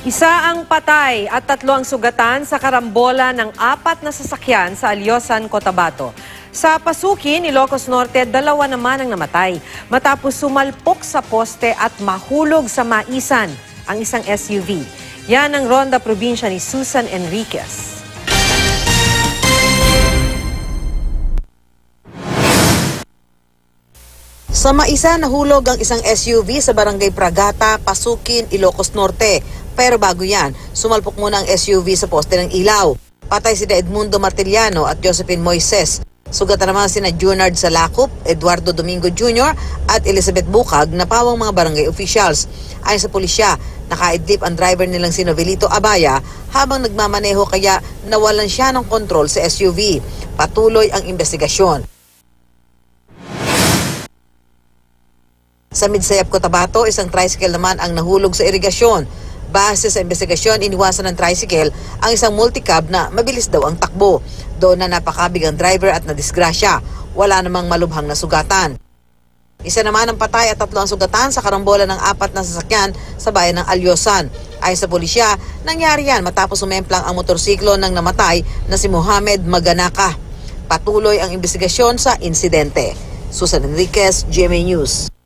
Isa ang patay at 3 ang sugatan sa karambola ng 4 na sasakyan sa Alyosan, Cotabato. Sa Pasukin, Ilocos Norte, 2 naman ang namatay matapos sumalpok sa poste at mahulog sa maisan ang isang SUV. Yan ang Ronda Probinsya ni Susan Enriquez. Sa maisan, nahulog ang isang SUV sa barangay Pragata, Pasukin, Ilocos Norte. Pero bago yan, sumalpok muna ang SUV sa poste ng ilaw. Patay sina Edmundo Martiliano at Josephine Moises. Sugatan naman sina Junard Salakop, Eduardo Domingo Jr. at Elizabeth Bukag na pawang mga barangay officials. Ayon sa pulisya, nakaidlip ang driver nilang si Novelito Abaya habang nagmamaneho kaya nawalan siya ng kontrol sa SUV. Patuloy ang investigasyon. Sa Midsayap, Cotabato, isang tricycle naman ang nahulog sa irigasyon. Base sa investigasyon, iniwasan ng tricycle ang isang multicab na mabilis daw ang takbo. Doon na napakabig ang driver at nadisgrasya. Wala namang malubhang na sugatan. Isa naman ang patay at 3 ang sugatan sa karambola ng 4 na sasakyan sa bayan ng Alyosan. Ayon sa pulisya, nangyari yan matapos umemplang ang motorsiklo ng namatay na si Mohamed Maganaka. Patuloy ang investigasyon sa insidente. Susan Enriquez, GMA News.